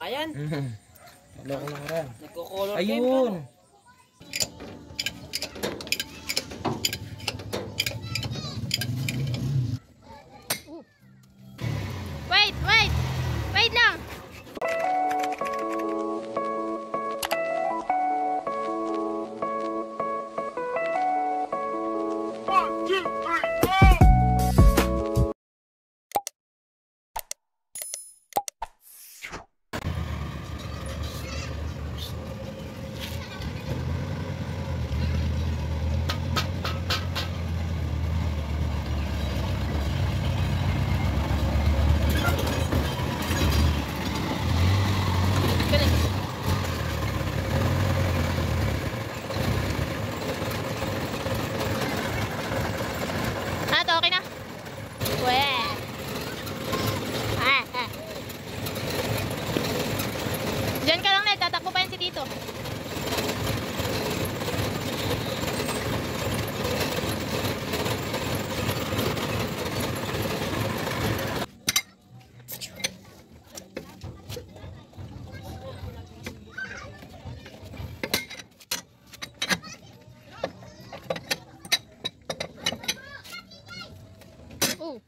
Ayan. Loko na karan. Nagko-color game Ayun. ka. Wait, wait. Wait lang. Galing. Okay na. Weh. Diyan ka lang, Ned. Tatakbo pa yan si Tito. Oh.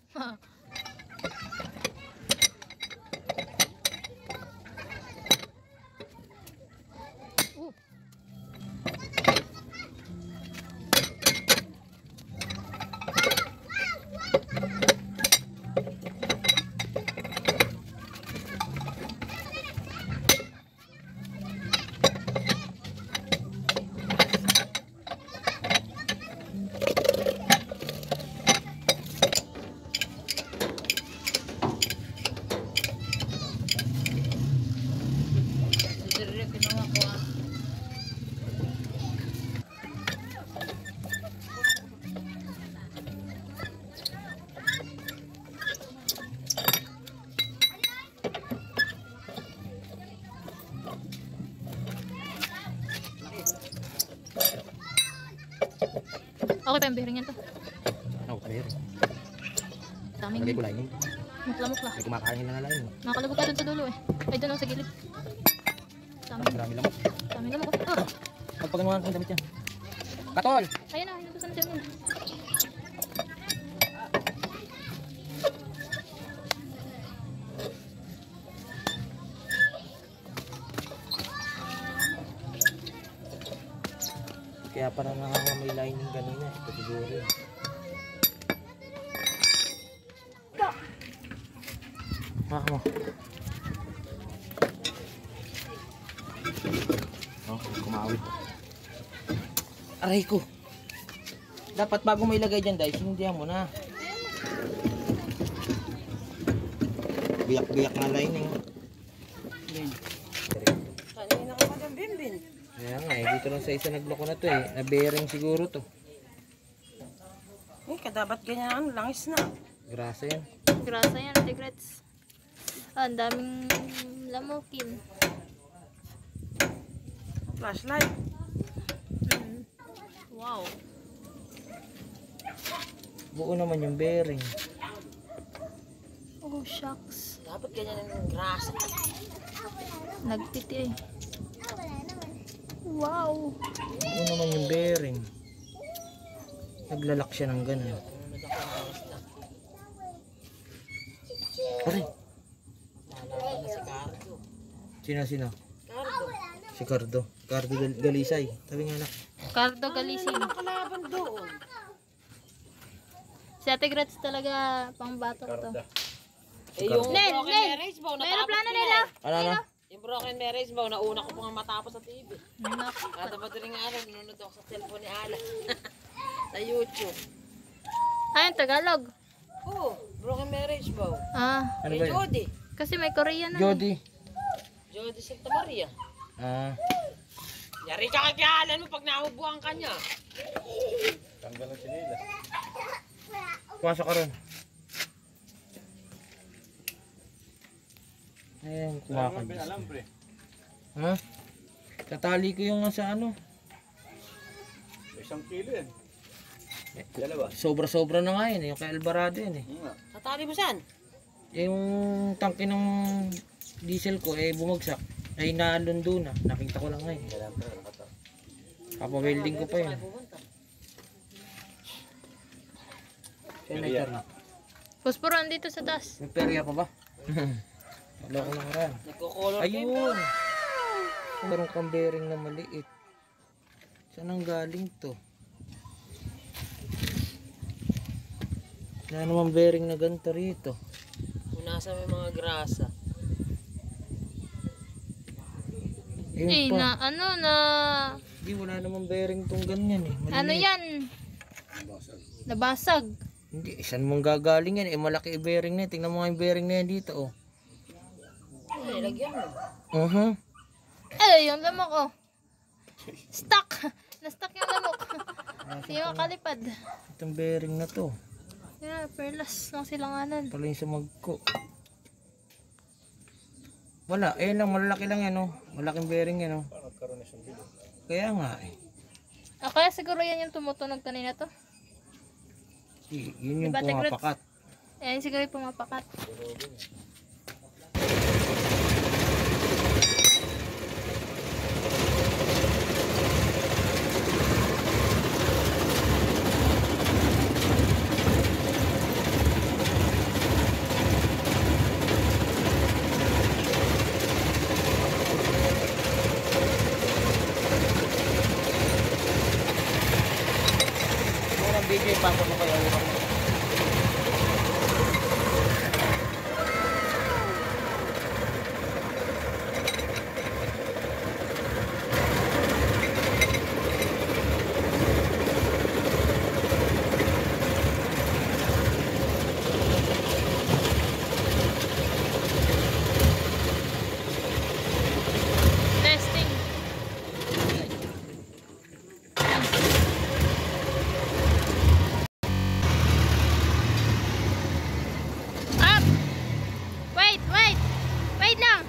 Okay pa yung bearing yan to. Ano, kaya rin. Daming Lagay ko lining. mukla-mukla. May kumakain na nga lining. Nakakalabog ka dun sa dulo eh. Ay, dun sa gilid. Daming Marami lamok. lamok. Oh. Pagpaganuhan kong damit yan. Katol! Ayun na, yun doon sa dyan. Kaya parang may lining ganun yan. Ito siguro yun. Maka mo. Oh, kumawit. Aray ko. Dapat bago mo ilagay dyan, guys, hindihan mo na. Biyak-biyak na lining. Kanina ka pa ng bimbin. Kaya nga eh, dito lang sa isa nagloko na to eh. Na-bearing siguro to. Eh, kadapat ganyan, langis na. Grasa yan. Grasa yan, regrets. Ang daming lamukin. Flashlight. Wow. Buo naman yung bearing. Oh, shucks. Dapat ganyan ang grasa. Nagtiti eh. Wow. Buo naman yung bearing. Naglalak siya ng ganun. Aray! Nalaman na si Cardo. Sino? Cardo. Si Cardo. Cardo Galisay. Sabi nga anak. Cardo Galisin. Nakalaban doon. Si Ate Gretz talaga pang bato to. Eh, yung Nel, broken Nel. marriage bow, May natapos aeroplano ko nila. Ano? Yung broken marriage bow, nauna ko pang matapos sa TV. Naku. Kada ba rin nga alam, nanonood ako sa cellphone ni Ala. Sa YouTube. Ayun, Tagalog. Oo, broken marriage bow. Ah, Ano Eh, ba yun? Jody. kasi may Korean na. Jody. Jody Santa Maria. Ah. Yari ka kakialan mo pag nahubuan ka niya. Pasok ka rin. Ayan, kumakagis. Ha? Tatali ko yung sa ano. 1 kilo yan. Dalawa. Sobra-sobra na nga yun. Yung kay Alvarado yun eh. Tatali mo saan? Yung tangke ng diesel ko eh bumagsak. Ay nalundo na. Nakita ko lang ngayon. Papa-welding ko pa yun. Kaya lighter na. Posporo andito sa taas. May perya pa ba? Wala ko lang rin. Nagko-color Ayun! Meron kang bearing na maliit. Saan ang galing to? Wala naman bearing na ganito rito. Nasa may mga grasa. Ayun Eh, pa. na, Hindi, wala naman bearing tong ganyan eh. Maliit. ano yan? Nabasag. Hindi, saan mong gagaling yan? Eh, malaki yung bearing na yan. Tingnan mo nga yung bearing na yan dito, oh. Ay, lagyan mo. Eh, yung lamok oh. Stuck. Na-stuck yung lamok. Hindi makalipad. Itong bearing na to. Yeah, perlas ng silanganan. Pala yung sumagko. Wala, eh lang, malalaki lang yan, oh. Malaking bearing yan, oh. Kaya nga, eh. Kaya siguro yan yung tumutunog kanina to. Yun yung Diba, Tigret? pumapakat. Ayan siguro yung pumapakat. Muna video, ipangko mo kayo. Testing. Up! Wait, wait! Wait lang!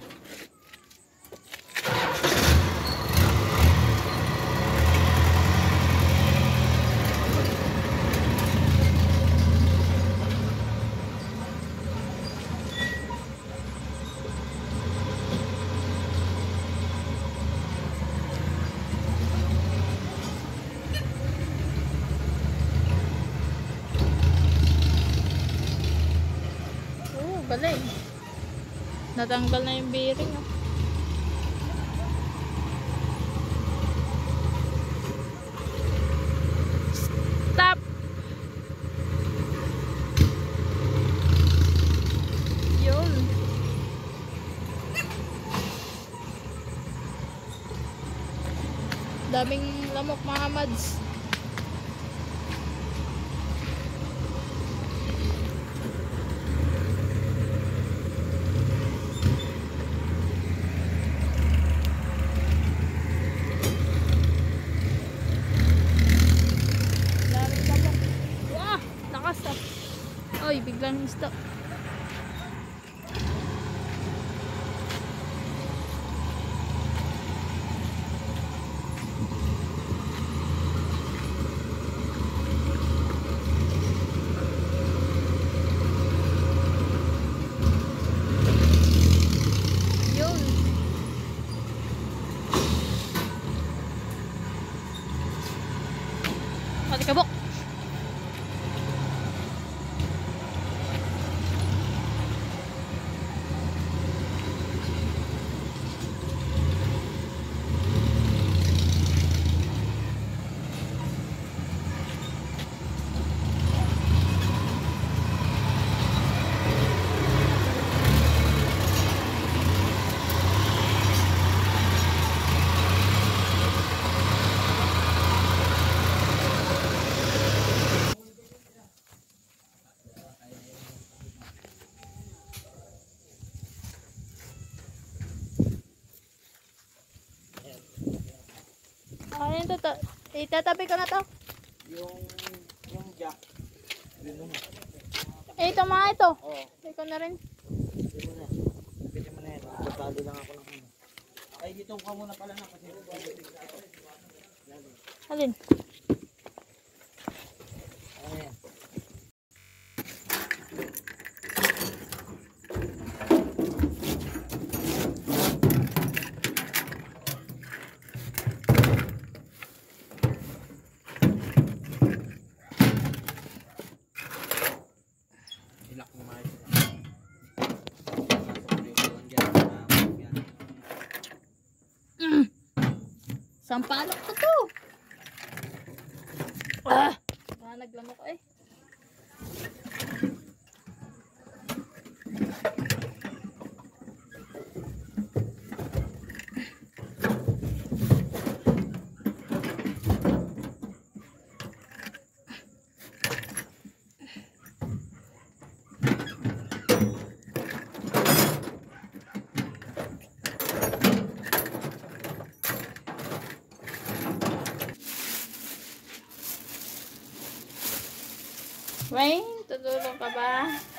Oh, galing. Natanggal na yung bearing. Oh. Stop! Yun. Daming lamok mga mads. Daming lamok. Wah! Lakas ah. Oy, biglang stop. Yun. Matikabok. Ano yun to? Itatabi ko na to. Yung jack. Eh, ito mga ito. Oo. Ikaw na rin. Pwede mo na. Pwede mo na yan. Batado lang ako ng ano. Ay, dito ka muna pala na kasi. Alin? Ano yan? Sampalok to to. Ah! Naglamok eh. Wayne, tutulong ka ba?